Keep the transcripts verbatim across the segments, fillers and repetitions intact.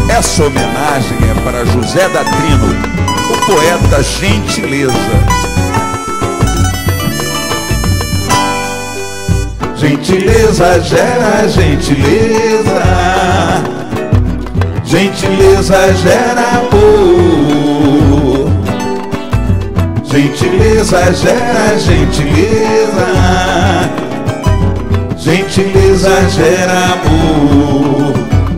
Essa homenagem é para José da Trino, o poeta Gentileza. Gentileza gera gentileza, gentileza gera amor, gentileza gera gentileza, gentileza gera amor.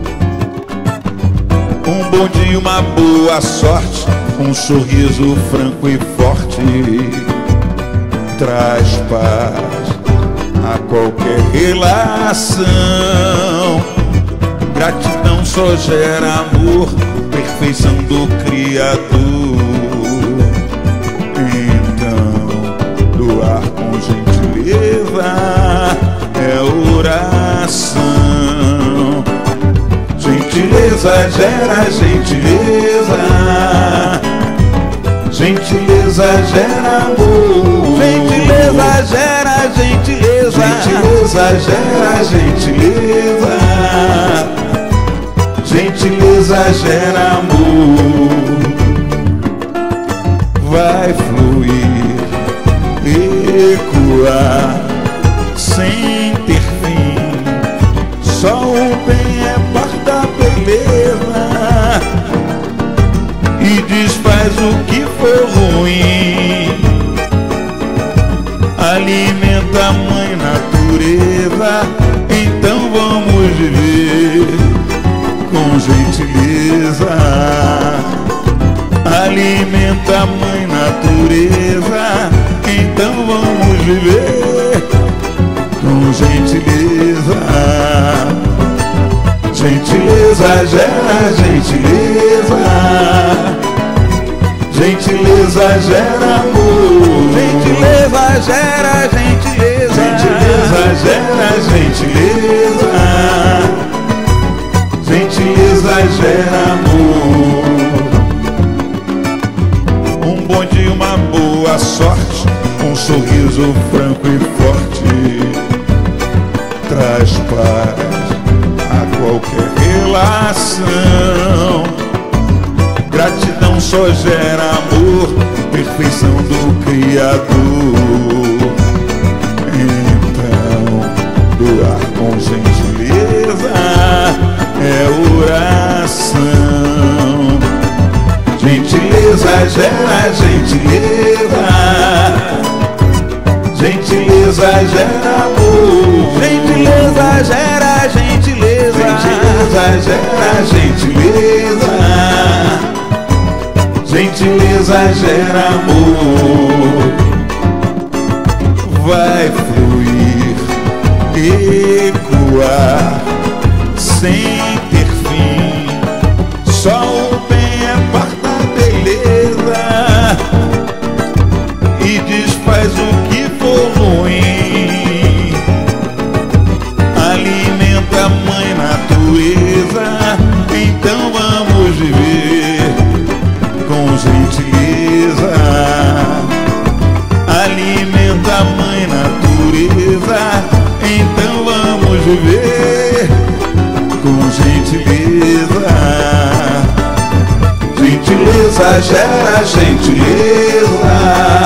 Um bom dia, uma boa sorte, um sorriso franco e forte traz paz a qualquer relação. Gratidão só gera amor, perfeição do Criador. Então, doar com gentileza é oração. Gentileza gera gentileza, gentileza gera amor. Gentileza gera gentileza, gentileza gera gentileza, gentileza gera amor. Vai fluir, ecoar, sem ter fim. Só o bem é porta beleza e desfaz o que for ruim. Alimenta a mãe natureza, então vamos viver com gentileza. Alimenta a mãe natureza, então vamos viver com gentileza. Gentileza gera gentileza, gentileza gera amor. Gentileza gera gentileza, gentileza gera gentileza, gentileza gera amor. Um bom dia, uma boa sorte, um sorriso franco e forte traz paz a qualquer relação. Gratidão só gera amor, perfeição do Criador. Então, doar com gentileza é oração. Gentileza gera gentileza, gentileza gera amor. Gentileza gera gentileza, gentileza gera gentileza, gentileza gera amor. Vai fluir, ecoar, sem ter fim. Só o bem é porta beleza e desfaz o que for ruim. Alimenta a mãe natureza, então vamos viver com gentileza. Alimenta a mãe natureza, então vamos viver com gentileza. Gentileza gera gentileza,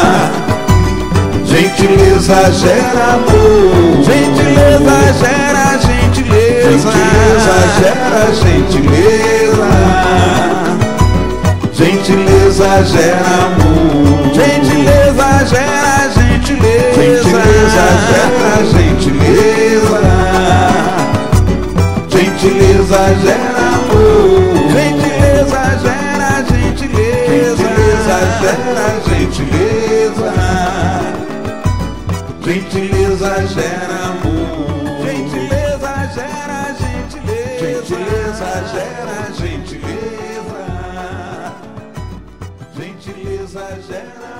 gentileza gera amor. Gentileza gera gentileza, gentileza gera gentileza, gentileza gera amor. Gentileza gera gentileza, gentileza gera gentileza, gentileza gera amor. Gentileza gera gentileza, gentileza gera gentileza, gentileza gera amor. Gentileza gera gentileza, gentileza gera gentileza, gentileza gera